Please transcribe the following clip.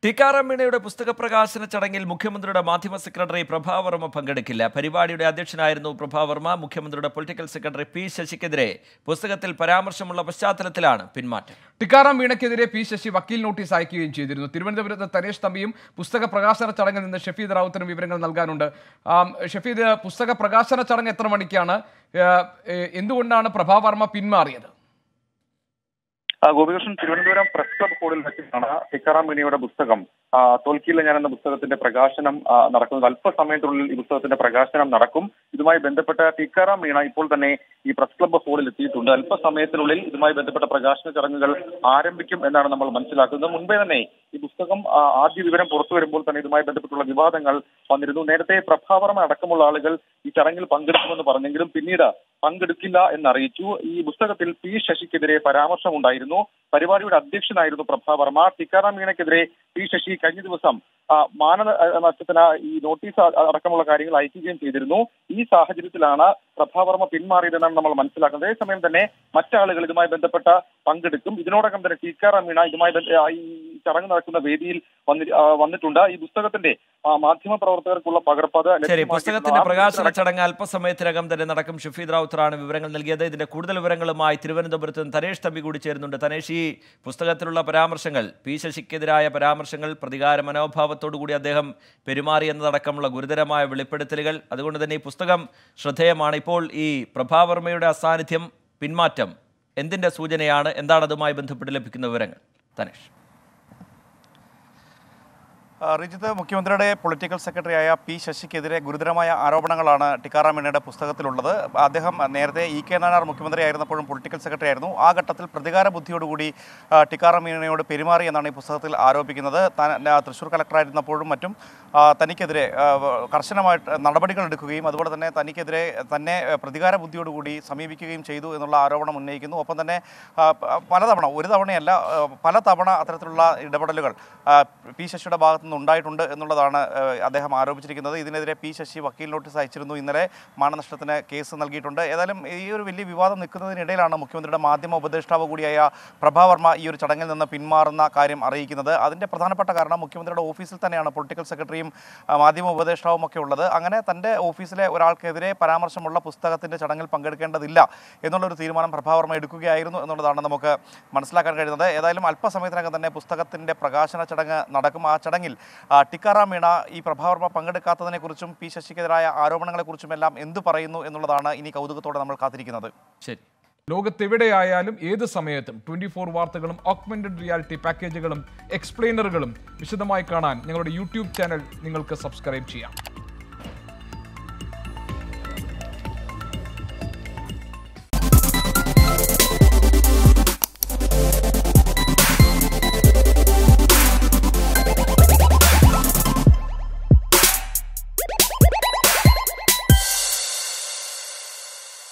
ടിക്കാറാം മീണയുടെ പുസ്തക പ്രകാശന ചടങ്ങിൽ മുഖ്യമന്ത്രിയുടെ മാധ്യമ സെക്രട്ടറി പ്രഭാവർമ്മ പങ്കെടുക്കില്ല. പരിപാടിയുടെ അധ്യക്ഷനായിരുന്നു പ്രഭാവർമ്മ. മുഖ്യമന്ത്രിയുടെ പൊളിറ്റിക്കൽ സെക്രട്ടറി പി ശശിക്കെതിരെ പുസ്തകത്തിൽ പരാമർശമുള്ള പശ്ചാത്തലത്തിലാണ് പിന്മാറ്റം. ടിക്കാറാം മീണയ്ക്കെതിരെ പി ശശി വക്കീൽ നോട്ടീസ് അയക്കുകയും ചെയ്തിരുന്നു. തിരുവനന്തപുരത്ത് തനേഷ് തമ്പിയും പുസ്തക പ്രകാശന ചടങ്ങിൽ നിന്ന് ഷഫീദ് റാവുത്തരും വിവരങ്ങൾ നൽകാനുണ്ട്. ഷഫീദ്, പുസ്തക പ്രകാശന ചടങ്ങ് എത്ര മണിക്കാണ്? എന്തുകൊണ്ടാണ് പ്രഭാവർമ്മ പിന്മാറിയത്? ഗോപികൃഷ്ണൻ, തിരുവനന്തപുരം പ്രസ് ക്ലബ് ഹാളിൽ വെച്ചിട്ടാണ് ടിക്കാറാം മീണയുടെ പുസ്തകം തോൽക്കില്ല ഞാൻ എന്ന പുസ്തകത്തിന്റെ പ്രകാശനം നടക്കുന്നത്. അല്പസമയത്തിനുള്ളിൽ ഈ പുസ്തകത്തിന്റെ പ്രകാശനം നടക്കും. ഇതുമായി ബന്ധപ്പെട്ട ടിക്കാറാം മീണ ഇപ്പോൾ തന്നെ ഈ പ്രസ് ക്ലബ് ഹാളിൽ എത്തിയിട്ടുണ്ട്. അല്പസമയത്തിനുള്ളിൽ ഇതുമായി ബന്ധപ്പെട്ട പ്രകാശന ചടങ്ങുകൾ ആരംഭിക്കും എന്നാണ് നമ്മൾ മനസ്സിലാക്കുന്നത്. മുൻപേ തന്നെ ഈ പുസ്തകം ആദ്യ വിവരം പുറത്തു വരുമ്പോൾ തന്നെ ഇതുമായി ബന്ധപ്പെട്ടുള്ള വിവാദങ്ങൾ വന്നിരുന്നു. നേരത്തെ പ്രഭാവർമ്മ അടക്കമുള്ള ആളുകൾ ഈ ചടങ്ങിൽ പങ്കെടുക്കുമെന്ന് പറഞ്ഞെങ്കിലും പിന്നീട് പങ്കെടുക്കില്ല എന്നറിയിച്ചു. ഈ പുസ്തകത്തിൽ പി ശശിക്കെതിരെ പരാമർശമുണ്ടായിരുന്നു. പരിപാടിയുടെ അധ്യക്ഷനായിരുന്നു പ്രഭാവർമ്മ. ടിക്കാറാം മീണയ്ക്കെതിരെ പി ശശി കഴിഞ്ഞ ദിവസം മാനനഷ്ടത്തിന് ഈ നോട്ടീസ് അടക്കമുള്ള കാര്യങ്ങൾ അയക്കുകയും ചെയ്തിരുന്നു. ഈ സാഹചര്യത്തിലാണ് പ്രഭാവർമ്മ പിന്മാറിയതെന്നാണ് നമ്മൾ മനസ്സിലാക്കുന്നത്. അതേസമയം തന്നെ മറ്റാളുകൾ ഇതുമായി ബന്ധപ്പെട്ട പങ്കെടുക്കും. ഇതിനോടകം തന്നെ ടിക്കാറാം മീണ ഇതുമായി ഈ ചടങ്ങ് നടക്കുന്ന വേദിയിൽ വന്നിട്ടുണ്ട്. ഈ പുസ്തകത്തിന്റെ മാധ്യമ പ്രവർത്തകർക്കുള്ള പകർപ്പ് പുസ്തകത്തിന്റെ പ്രകാശന ചടങ്ങ് അല്പസമയത്തിനകം തന്നെ നടക്കും. ഷഫീദ് റാവുത്തറാണ് വിവരങ്ങൾ നൽകിയത്. ഇതിന്റെ കൂടുതൽ വിവരങ്ങളുമായി തിരുവനന്തപുരത്ത് നിന്ന് തനേഷ് തമ്പി കൂടി ചേരുന്നുണ്ട്. തനേഷ്, ഈ പുസ്തകത്തിലുള്ള പരാമർശങ്ങൾ, പി ശശിക്കെതിരായ പരാമർശങ്ങൾ, പ്രതികാര മനോഭാവത്തോടു കൂടി അദ്ദേഹം പെരുമാറി എന്നതടക്കമുള്ള ഗുരുതരമായ വെളിപ്പെടുത്തലുകൾ, അതുകൊണ്ട് തന്നെ ഈ പുസ്തകം ശ്രദ്ധേയമാണ്. ഇപ്പോൾ ഈ പ്രഭാവർമ്മയുടെ അസാന്നിധ്യം, പിന്മാറ്റം എന്തിന്റെ സൂചനയാണ്? എന്താണ് അതുമായി ബന്ധപ്പെട്ട് ലഭിക്കുന്ന വിവരങ്ങൾ? തനേഷ്. റിജിത്ത്, മുഖ്യമന്ത്രിയുടെ പൊളിറ്റിക്കൽ സെക്രട്ടറിയായ പി ശശിക്കെതിരെ ഗുരുതരമായ ആരോപണങ്ങളാണ് ടിക്കാറാം മീണയുടെ പുസ്തകത്തിലുള്ളത്. അദ്ദേഹം നേരത്തെ കെ നായനാർ മുഖ്യമന്ത്രി ആയിരുന്നപ്പോഴും പൊളിറ്റിക്കൽ സെക്രട്ടറി ആയിരുന്നു. ആ ഘട്ടത്തിൽ പ്രതികാര ബുദ്ധിയോടുകൂടി ടിക്കാറാം മീണയോട് പെരുമാറി എന്നാണ് ഈ പുസ്തകത്തിൽ ആരോപിക്കുന്നത്. തൃശ്ശൂർ കളക്ടറായിരുന്നപ്പോഴും മറ്റും തനിക്കെതിരെ കർശനമായിട്ട് നടപടികൾ എടുക്കുകയും അതുപോലെ തന്നെ തനിക്കെതിരെ തന്നെ പ്രതികാര ബുദ്ധിയോടുകൂടി സമീപിക്കുകയും ചെയ്തു എന്നുള്ള ആരോപണം ഉന്നയിക്കുന്നു. ഒപ്പം തന്നെ പലതവണ, ഒരു തവണയല്ല പല തവണ അത്തരത്തിലുള്ള ഇടപെടലുകൾ പി ശശിയുടെ ഭാഗത്ത് ഉണ്ടായിട്ടുണ്ട് എന്നുള്ളതാണ് അദ്ദേഹം ആരോപിച്ചിരിക്കുന്നത്. ഇതിനെതിരെ പി ശശി വക്കീൽ നോട്ടീസ് അയച്ചിരുന്നു. ഇന്നലെ മാനനഷ്ടത്തിന് കേസ് നൽകിയിട്ടുണ്ട്. ഏതായാലും ഈ ഒരു വലിയ വിവാദം നിൽക്കുന്നതിനിടയിലാണ് മുഖ്യമന്ത്രിയുടെ മാധ്യമ ഉപദേഷ്ടാവ് കൂടിയായ പ്രഭാവർമ്മ ഈ ഒരു ചടങ്ങിൽ നിന്ന് പിന്മാറുന്ന കാര്യം അറിയിക്കുന്നത്. അതിൻ്റെ പ്രധാനപ്പെട്ട കാരണം മുഖ്യമന്ത്രിയുടെ ഓഫീസിൽ തന്നെയാണ് പൊളിറ്റിക്കൽ സെക്രട്ടറിയും മാധ്യമ ഉപദേഷ്ടാവും ഒക്കെ ഉള്ളത്. അങ്ങനെ തൻ്റെ ഓഫീസിലെ ഒരാൾക്കെതിരെ പരാമർശമുള്ള പുസ്തകത്തിൻ്റെ ചടങ്ങിൽ പങ്കെടുക്കേണ്ടതില്ല എന്നുള്ളൊരു തീരുമാനം പ്രഭാവർമ്മ എടുക്കുകയായിരുന്നു എന്നുള്ളതാണ് നമുക്ക് മനസ്സിലാക്കാൻ കഴിയുന്നത്. ഏതായാലും അല്പസമയത്തിനകം തന്നെ പുസ്തകത്തിൻ്റെ പ്രകാശന ചടങ്ങ് നടക്കും. ആ ചടങ്ങിൽ ടിക്കാറാം മീണ ഈ പ്രഭാവർമ്മ പങ്കെടുക്കാത്തതിനെക്കുറിച്ചും പി ശശിക്കെതിരായ ആരോപണങ്ങളെക്കുറിച്ചുമെല്ലാം എന്തു പറയുന്നു എന്നുള്ളതാണ് ഇനി കൗതുകത്തോടെ നമ്മൾ കാത്തിരിക്കുന്നത്. ശരി. ലോകത്തെവിടെയായാലും ഏത് സമയത്തും 24 വാർത്തകളും ഓഗ്മെന്റഡ് റിയാലിറ്റി പാക്കേജുകളും എക്സ്പ്ലെയിനറുകളും വിശദമായി കാണാൻ ഞങ്ങളുടെ യൂട്യൂബ് ചാനൽ നിങ്ങൾക്ക് സബ്സ്ക്രൈബ് ചെയ്യാം.